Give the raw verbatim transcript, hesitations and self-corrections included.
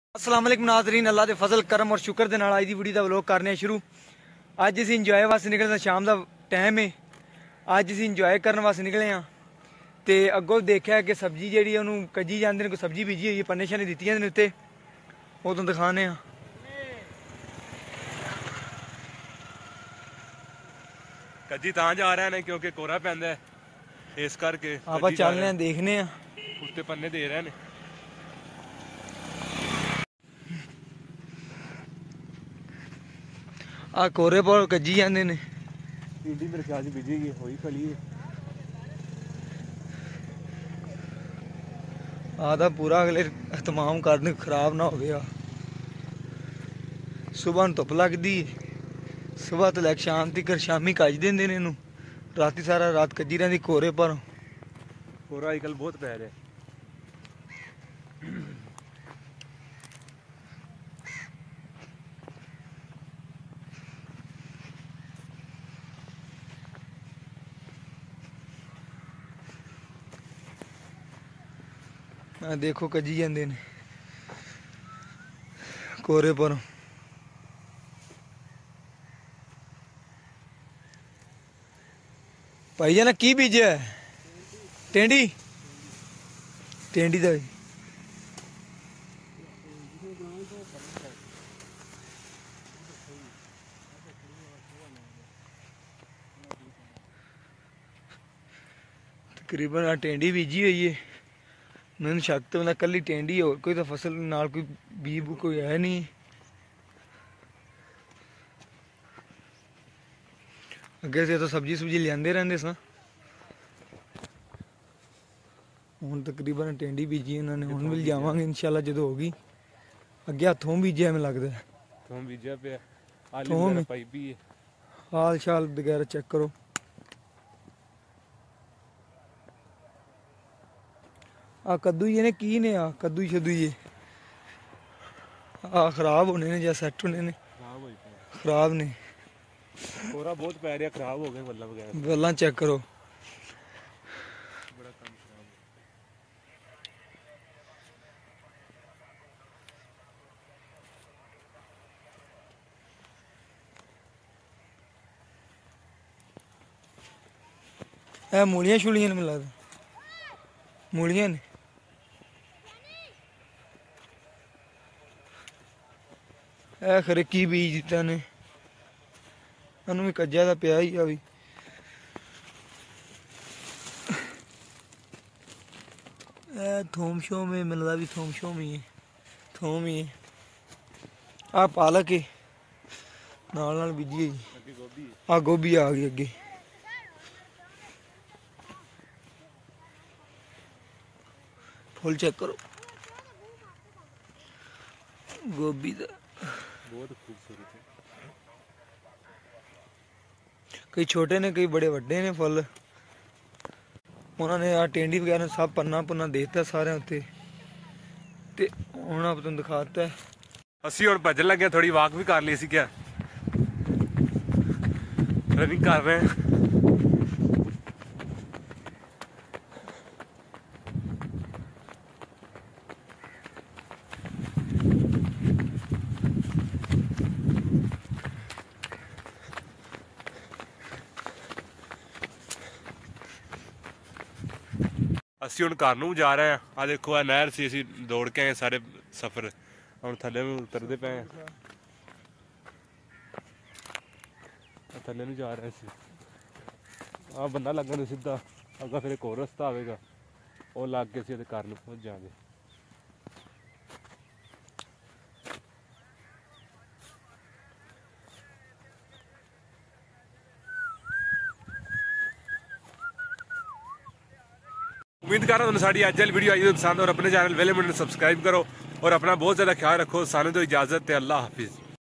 अस्सलाम वालेकुम नाज़रीन, अल्लाह के फजल करम और शुक्र दे नाल अज दी वीडियो का व्लॉग करने शुरू। अज असीं इंजॉय वास्ते निकले, शाम का टाइम है। अज असीं इंजॉय करने वास्ते निकले हाँ तो अगों देखा कि सब्जी जी उन्होंने कजी जाते हैं, कोई सब्जी बीजी हुई है, पन्ने शन्ने दी जाते हैं उत्ते, वो तुहानूं दिखाने हाँ। कजी तां जा रहे हैं क्योंकि कोहरा पैंदा है, इस करके आप चलने हैं, देखने हैं, उत्ते पन्ने दे रहे हैं। आ कोहरे पर कजी जाते हैं। भिंडी मेरे ख्याल से बीजी गई हुई फली है। आधा पूरा अगले तमाम करने खराब ना हो गया। सुबह धुप लगती है, सुबह तो लैके शाम तक, शामी कज देंगे ने इनू, राती सारा रात कजी रही कोहरे पर। कोहरा अजकल बहुत पै रहा है। आ देखो कजी जाते हैं कोहरे पर। भाई जाना की बीजा है? टेंडी टेंडी का तकरीबन आ टेंडी बीजी हुई है। मैंने शक तो मैं कली टेंडी और कोई तो फसल नाल कोई बीज कोई है नहीं। अगे से तो सब्जी सुब्जी लियाते रहते स, हूँ तकरीबन टेंडी बीजी उन्होंने, हूँ भी जावांगे इंशाल्लाह जो होगी। अगे आ थोम बीजे मैं लगता है, थोम बीजा पे थोम पाई भी है। हाल शाल वगैरह चेक करो। आ कद्दू ही ने की ने, आ कद्दू शद्दू ये आ खराब होने ने या सैट होने ने? खराब ने, कोहरा बहुत पै रहा, खराब हो गए बल्ला वगैरह। बल्ला चेक करो। बड़ा काम खराब है। मूलियां छुलियां ने, मिला मूलियां ने। ए खरे की बीज दिता ने, उन्होंने भी कज्जा का पिया ही आ भी। ए थोम शोम है, मिलता भी थोम शोम ही है, थोम ही है। आ पालक है नाल नाल बीजी है। आ गोभी आ गई अगे। फुल चेक करो गोभी का, बहुत खूबसूरत है। कई छोटे ने कई बड़े वड्डे ने फुल। उन्होंने आ टेंडी वगैरह सब पन्ना पुन्ना देता सारे उत्ते ते हुण आप तुहानूं दिखाता है। असी हुण भजन लगे, थोड़ी वॉक भी कर ली सी, क्या रनिंग कर रहे हैं। ਅਸੀਂ ਹੁਣ ਘਰ ਨੂੰ ਜਾ ਰਹੇ ਹਾਂ। ਆ ਦੇਖੋ ਆ ਨਹਿਰ ਸੀ, ਅਸੀਂ ਦੌੜ ਕੇ ਆਏ ਸਾਰੇ ਸਫ਼ਰ, ਹੁਣ ਥੱਲੇ ਨੂੰ ਉਤਰਦੇ ਪਏ ਆ। ਥੱਲੇ ਨੂੰ ਜਾ ਰਹੇ ਸੀ। ਆ ਬੰਦਾ ਲੱਗਣ ਨੂੰ ਸਿੱਧਾ ਅੱਗਾ, ਫਿਰ ਇੱਕ ਹੋਰ ਰਸਤਾ ਆਵੇਗਾ, ਉਹ ਲੱਗ ਕੇ ਅਸੀਂ ਉਹਦੇ ਘਰ ਨੂੰ ਪਹੁੰਚ ਜਾਵਾਂਗੇ। उम्मीद कर रहा हूँ साड़ी अज वाली वीडियो आई हो पसंद, और अपने चैनल वेले मुंडे सब्सक्राइब करो और अपना बहुत ज़्यादा ख्याल रखो। सानू तो इजाज़त है, अल्लाह हाफिज़।